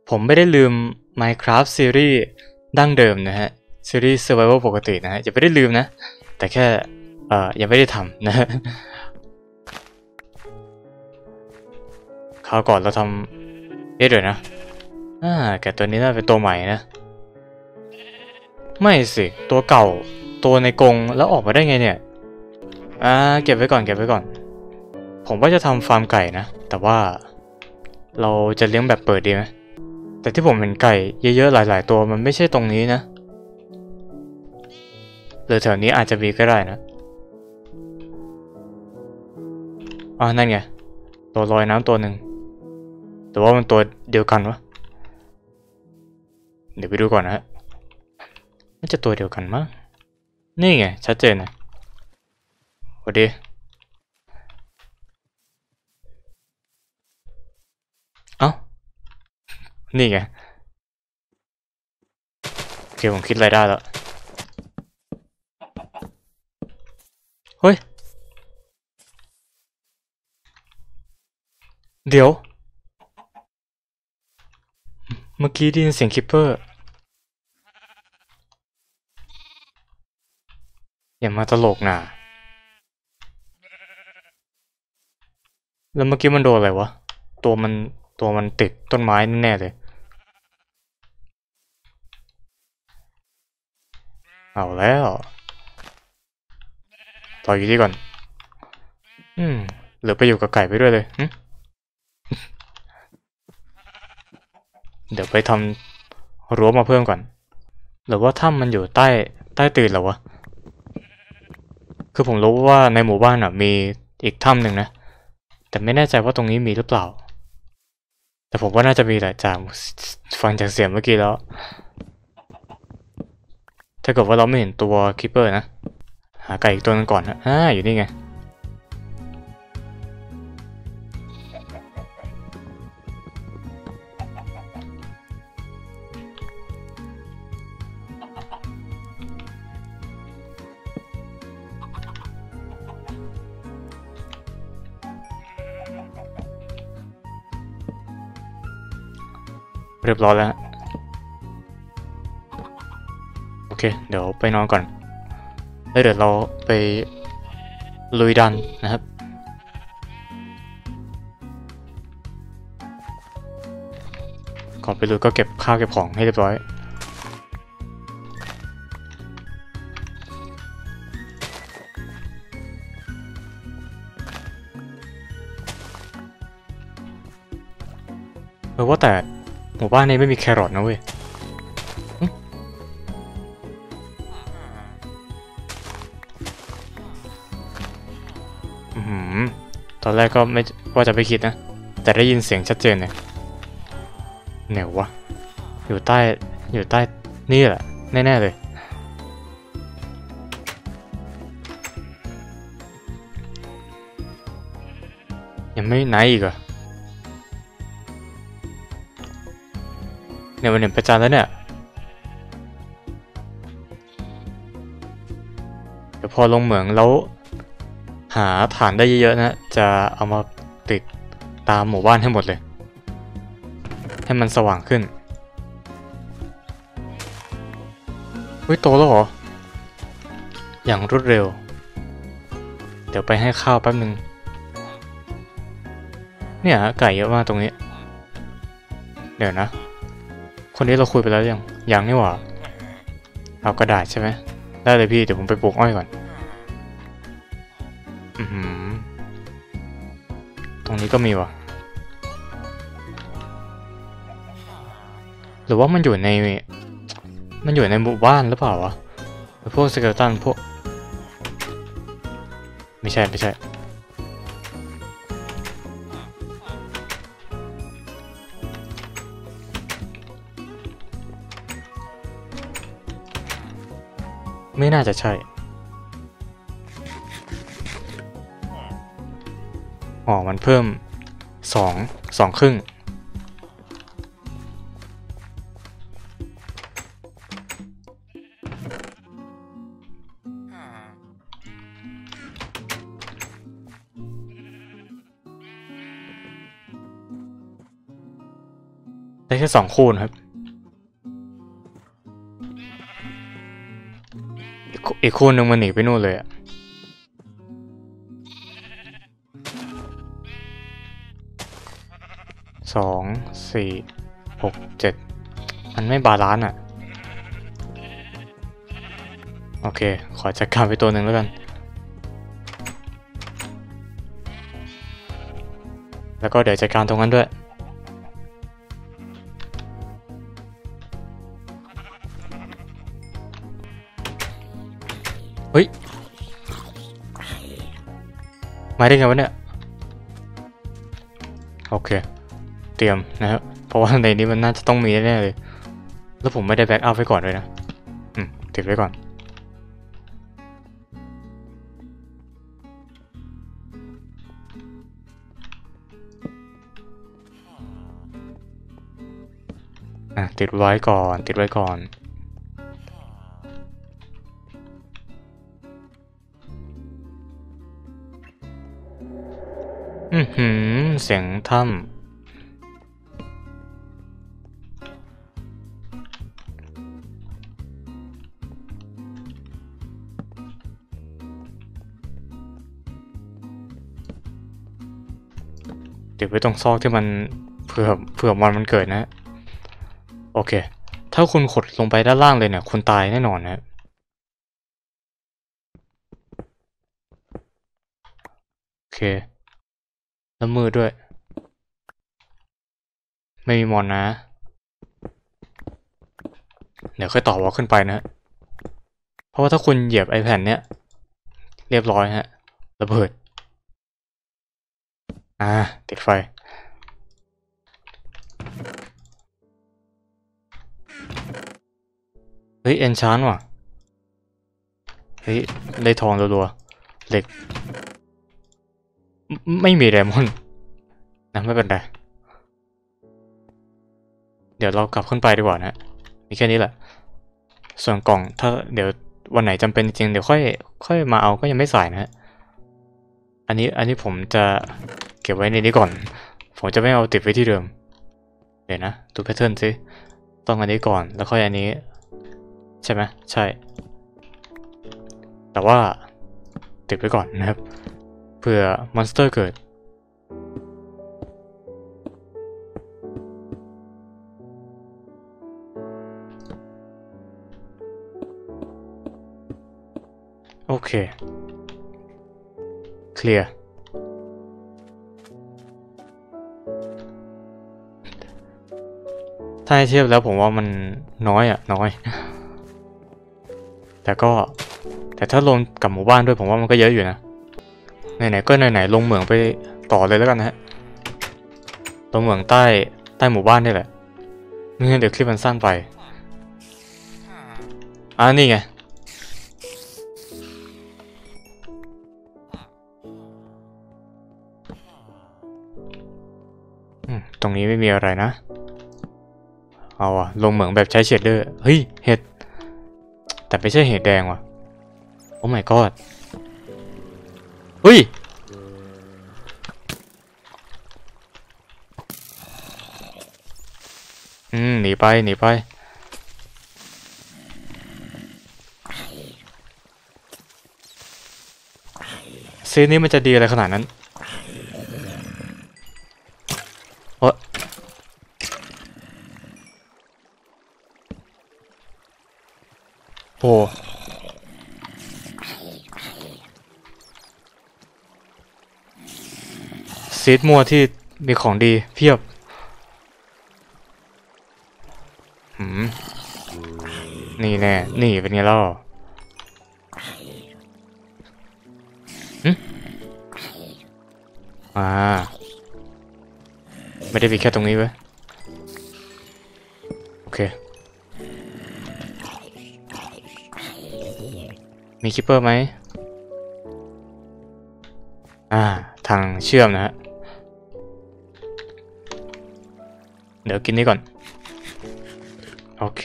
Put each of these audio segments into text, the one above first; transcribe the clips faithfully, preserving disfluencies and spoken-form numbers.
ผมไม่ได้ลืม Minecraft ซีรีส์ดั้งเดิมนะฮะซีรีส์ Survival ปกตินะฮะจะไม่ได้ลืมนะแต่แค่เอ่อยังไม่ได้ทำนะฮะคราวก่อนเราทำเอ๊ะเดี๋ยวนะอ่าแกตัวนี้น่าเป็นตัวใหม่นะไม่สิตัวเก่าตัวในกรงแล้วออกมาได้ไงเนี่ยอ่าเก็บไว้ก่อนเก็บไว้ก่อนผมว่าจะทำฟาร์มไก่นะแต่ว่าเราจะเลี้ยงแบบเปิดดีไหมแต่ที่ผมเห็นไก่เยอะๆหลายๆตัวมันไม่ใช่ตรงนี้นะหรือแถวนี้อาจจะมีก็ได้นะอ่านั่นไงตัวลอยน้ำตัวหนึ่งแต่ว่ามันตัวเดียวกันวะเดี๋ยวไปดูก่อนนะฮะน่าจะตัวเดียวกันมั้งนี่ไงชัดเจนนะสวัสดีเอ้านี่ไงโอเคผมคิดอะไรได้แล้วเฮ้ยเดี๋ยวเมื่อกี้ได้ยินเสียงคิปเปอร์อย่ามาตลกนะแล้วเมื่อกี้มันโดนอะไรวะตัวมันตัวมันติดต้นไม้แน่ๆเลยเอาแล้วต่ออยู่ที่ก่อนอืมหรือไปอยู่กับไก่ไปด้วยเลยเดี๋ยวไปทำรั้วมาเพิ่มก่อนหรือว่าถ้ำมันอยู่ใต้ใต้ตีนเหรอวะคือผมรู้ว่าในหมู่บ้านอ่ะมีอีกถ้ำหนึ่งนะแต่ไม่แน่ใจว่าตรงนี้มีหรือเปล่าแต่ผมว่าน่าจะมีแหละจากฟังจากเสียงเมื่อกี้แล้วถ้าเกิดว่าเราไม่เห็นตัวคิปเปอร์นะหาไก่อีกตัวนึงก่อนนะอ่าอยู่นี่ไงเรียบร้อยแล้วโอเคเดี๋ยวไปนอนก่อนแล้วเดี๋ยวเราไปลุยดันนะครับก่อนไปลุยก็เก็บข้าวเก็บของให้เรียบร้อยเออว่าแต่หมู่บ้านนี้ไม่มีแครอทนะเว้ยตอนแรกก็ไม่ว่าจะไปคิดนะแต่ได้ยินเสียงชัดเจนเลยเหนียววะอยู่ใต้อยู่ใต้นี่แหละแน่ๆเลยยังไม่ไหนอีกอะเนี่ยมันเห็นประจานแล้วเนี่ยเดี๋ยวพอลงเหมืองแล้วหาฐานได้เยอะๆนะจะเอามาติดตามหมู่บ้านให้หมดเลยให้มันสว่างขึ้นเฮ้ยโตแล้วเหรออย่างรวดเร็วเดี๋ยวไปให้ข้าวแป๊บนึงเนี่ยไก่เยอะมากตรงนี้เดี๋ยวนะคนนี้เราคุยไปแล้วยังยังนี่หว่าเอากระดาษใช่ไหมได้เลยพี่เดี๋ยวผมไปปลูกอ้อยก่อนอืมตรงนี้ก็มีวะหรือว่ามันอยู่ในมันอยู่ในหมู่บ้านหรือเปล่าวะพวกสเกลตันพวกไม่ใช่ไม่ใช่ไม่น่าจะใช่อ๋อมันเพิ่มสองสองครึ่งได้แค่สองคู่นะครับอีกอีกคู่หนึ่งมันหนีไปนู่นเลยอะสองสี่หกเจ็ดมันไม่บาลานซ์อ่ะโอเคขอจัดการไปตัวหนึ่งแล้วกันแล้วก็เดี๋ยวจัดการตรงนั้นด้วยเฮ้ยมาได้ไงวะเนี่ยโอเคเตรียมนะครับเพราะว่าในนี้มันน่าจะต้องมีแน่ๆเลยแล้วผมไม่ได้แบ็กอัพไว้ก่อนด้วยนะอืมติดไว้ก่อนอ่ะติดไว้ก่อนติดไว้ก่อนอือหือเสียงถ้ำติดไว้ตรงซอกที่มันเผื่อเผื่อมันมันเกิดนะโอเคถ้าคุณขดลงไปด้านล่างเลยเนี่ยคุณตายแน่นอนนะโอเคแล้วมือด้วยไม่มีมอนนะเดี๋ยวค่อยต่อวอลขึ้นไปนะเพราะว่าถ้าคุณเหยียบไอแผ่นเนี้ยเรียบร้อยฮะระเบิดอ่าติดไฟเฮ้ยเอนชานว่ะเฮ้ยได้ทองรัวๆเหล็กไม่มีไดมอนด์นะไม่เป็นไรเดี๋ยวเรากลับขึ้นไปดีกว่านะมีแค่นี้แหละส่วนกล่องถ้าเดี๋ยววันไหนจำเป็นจริงเดี๋ยวค่อยค่อยมาเอาก็ยังไม่สายนะอันนี้อันนี้ผมจะเก็บไว้ในนี้ก่อนผมจะไม่เอาติดไว้ที่เดิมเดี๋ยวนะดูแพทเทิร์นสิต้องอันนี้ก่อนแล้วค่อยอันนี้ใช่ไหมใช่แต่ว่าติดไว้ก่อนนะครับเผื่อมอนสเตอร์เกิดโอเคเคลียร์ถ้าให้เทียบแล้วผมว่ามันน้อยอ่ะน้อยแต่ก็แต่ถ้าลงกับหมู่บ้านด้วยผมว่ามันก็เยอะอยู่นะไหนๆก็ไหนๆลงเหมืองไปต่อเลยแล้วกันนะฮะลงเหมืองใต้ใต้หมู่บ้านนี่แหละไม่งั้นเดี๋ยวคลิปมันสั้นไปอ่านี่ไงตรงนี้ไม่มีอะไรนะเอาอะลงเหมืองแบบใช้เชดเดอร์เฮ้ยเห็ดแต่ไม่ใช่เห็ดแดงว่ะโอ้ my god เฮ้ยอืมหนีไปหนีไปซีนี้มันจะดีอะไรขนาดนั้นโอ้โหซีดมัวที่มีของดีเพียบหืมนี่แน่นี่เป็นไงเล่าหืมอ่าไม่ได้มีแค่ตรงนี้เว้ยโอเคมีคิปเปอร์ไหมอ่าทางเชื่อมนะฮะเดี๋ยวกินนี้ก่อนโอเค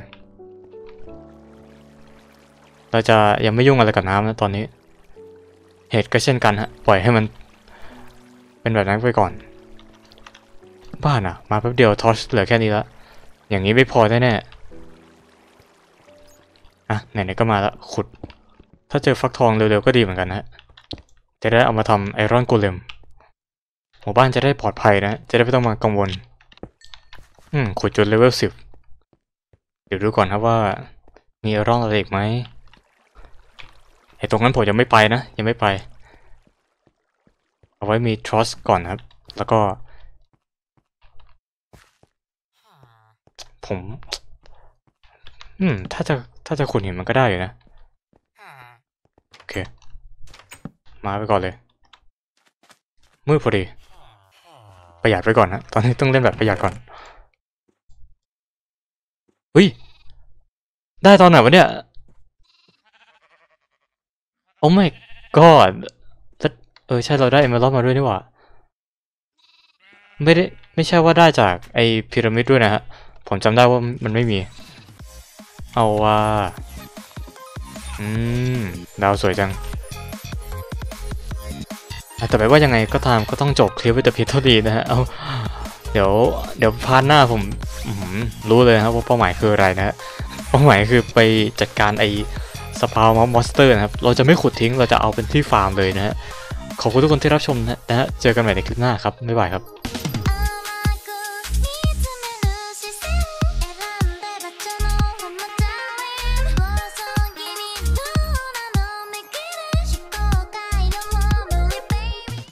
เราจะยังไม่ยุ่งอะไรกับน้ำนะตอนนี้เห็ดก็เช่นกันฮะปล่อยให้มันเป็นแบบนั้นไปก่อนบ้านอ่ะมาแป๊บเดียวทอร์ชเหลือแค่นี้ละอย่างนี้ไม่พอแน่ๆอ่ะไหนๆก็มาละขุดถ้าเจอฟักทองเร็วๆก็ดีเหมือนกันนะจะได้เอามาทำไอรอนโกเลมหมู่บ้านจะได้ปลอดภัยนะจะได้ไม่ต้องมากังวลอืมขุดจนเลเวลสิบเดี๋ยวดูก่อนครับว่ามีไอรอนอะไรอีกไหมไอตรงนั้นผมยังไม่ไปนะยังไม่ไปเอาไว้มีทรอสก่อนครับแล้วก็ผมอืมถ้าจะถ้าจะขุดหินมันก็ได้อยู่นะโอเคมาไปก่อนเลยมืดพอดีประหยัดไว้ก่อนนะตอนนี้ต้องเล่นแบบประหยัดก่อนเฮ้ยได้ตอนไหนวะเนี่ยโอ้ my god แล้วเออใช่เราได้เอเมอรัลด์มาด้วยนี่หว่าไม่ได้ไม่ใช่ว่าได้จากไอพีระมิดด้วยนะฮะผมจำได้ว่ามันไม่มีเอาว่าอืมดาวสวยจังแต่ไม่ว่ายังไงก็ตามก็ต้องจบคลิปไว้แต่เพียงเท่านี้นะฮะเอาเดี๋ยวเดี๋ยวพาร์ทหน้าผมรู้เลยครับว่าเป้าหมายคืออะไรนะฮะเป้าหมายคือไปจัดการไอสปาวมอนสเตอร์นะครับเราจะไม่ขุดทิ้งเราจะเอาเป็นที่ฟาร์มเลยนะฮะขอบคุณทุกคนที่รับชมนะฮะเจอกันใหม่ในคลิปหน้าครับบ๊ายบายครับ